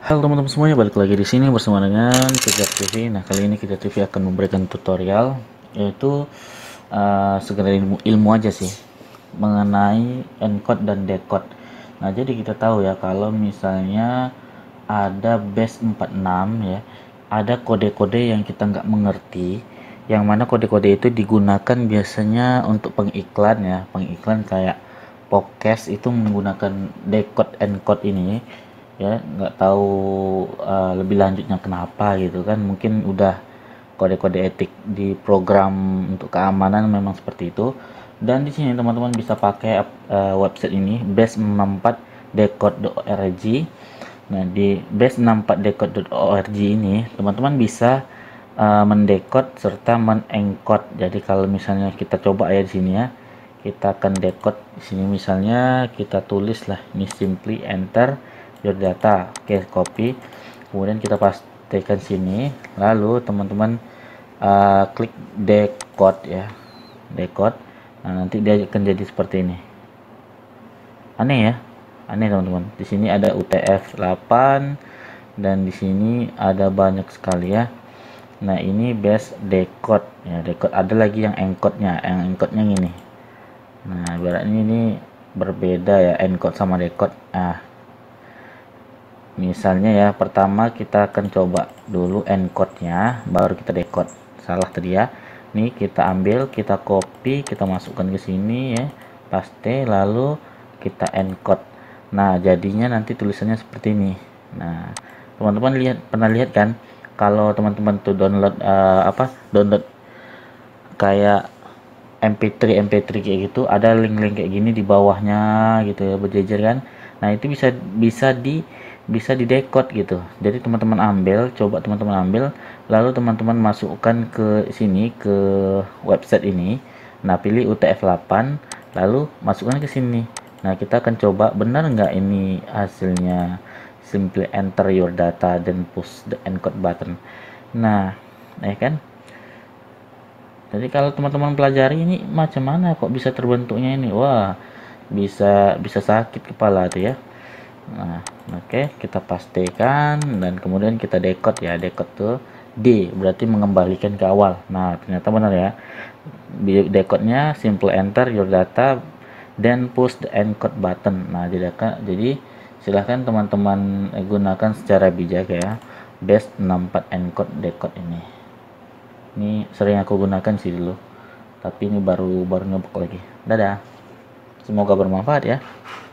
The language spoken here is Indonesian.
Halo teman-teman semuanya, balik lagi di sini bersama dengan Kejar TV. Nah, kali ini Kejar TV akan memberikan tutorial, yaitu sekedar ilmu aja sih mengenai encode dan decode. Nah, jadi kita tahu ya, kalau misalnya ada base 46 ya, ada kode-kode yang kita nggak mengerti, yang mana kode-kode itu digunakan biasanya untuk pengiklan ya, pengiklan kayak podcast itu menggunakan decode encode ini ya. Nggak tahu lebih lanjutnya kenapa gitu kan, mungkin udah kode-kode etik di program untuk keamanan memang seperti itu. Dan di sini teman-teman bisa pakai website ini, base64decode.org. Nah, di base64decode.org ini teman-teman bisa mendekode serta menencode. Jadi kalau misalnya kita coba ya di sini ya, kita akan decode di sini, misalnya kita tulis lah ini simply enter your data. Oke, copy, kemudian kita pastikan sini, lalu teman-teman klik decode ya, decode. Nah, nanti dia akan jadi seperti ini. Aneh ya, aneh teman-teman. Di sini ada UTF-8 dan di sini ada banyak sekali ya. Nah, ini base decode ya, decode. Ada lagi yang encode-nya, yang encode-nya ini. Nah, ibaratnya ini berbeda ya, encode sama decode. Nah, misalnya ya, pertama kita akan coba dulu encode-nya, baru kita decode. Salah tadi ya. Nih kita ambil, kita copy, kita masukkan ke sini ya, paste, lalu kita encode. Nah, jadinya nanti tulisannya seperti ini. Nah, teman-teman pernah lihat kan, kalau teman-teman tuh download download kayak MP3 kayak gitu, ada link-link kayak gini di bawahnya gitu ya, berjejer kan. Nah, itu bisa di decode gitu. Jadi teman-teman coba teman-teman ambil, lalu teman-teman masukkan ke sini, ke website ini. Nah, pilih UTF-8, lalu masukkan ke sini. Nah, kita akan coba benar nggak ini hasilnya. Simply enter your data then push the encode button. Nah, ya kan. Jadi kalau teman-teman pelajari ini macam mana kok bisa terbentuknya ini, wah, bisa sakit kepala tuh ya. Nah, oke, kita pastikan dan kemudian kita decode ya. Decode tuh D berarti mengembalikan ke awal. Nah, ternyata benar ya. Decode-nya simple enter your data then push the encode button. Nah, jadi silahkan teman-teman gunakan secara bijak ya, base 64 encode decode ini. Ini sering aku gunakan sih dulu, tapi ini baru nyoba lagi. Dadah, semoga bermanfaat ya.